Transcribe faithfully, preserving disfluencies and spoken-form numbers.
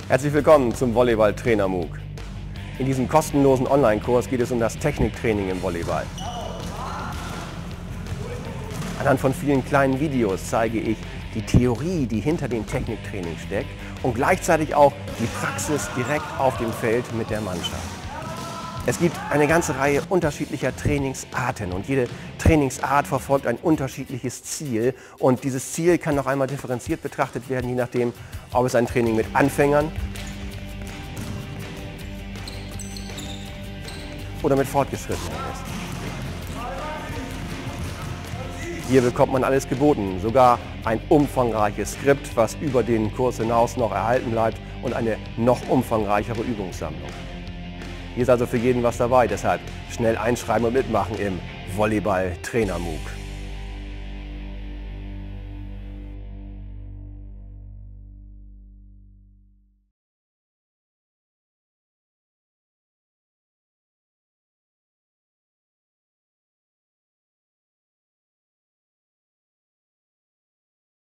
Herzlich willkommen zum Volleyball-Trainer MOOC. In diesem kostenlosen Online-Kurs geht es um das Techniktraining im Volleyball. Anhand von vielen kleinen Videos zeige ich die Theorie, die hinter dem Techniktraining steckt, und gleichzeitig auch die Praxis direkt auf dem Feld mit der Mannschaft. Es gibt eine ganze Reihe unterschiedlicher Trainingsarten und jede Trainingsart verfolgt ein unterschiedliches Ziel, und dieses Ziel kann noch einmal differenziert betrachtet werden, je nachdem, ob es ein Training mit Anfängern oder mit Fortgeschrittenen ist. Hier bekommt man alles geboten, sogar ein umfangreiches Skript, was über den Kurs hinaus noch erhalten bleibt, und eine noch umfangreichere Übungssammlung. Hier ist also für jeden was dabei, deshalb schnell einschreiben und mitmachen im Volleyball-Trainer MOOC.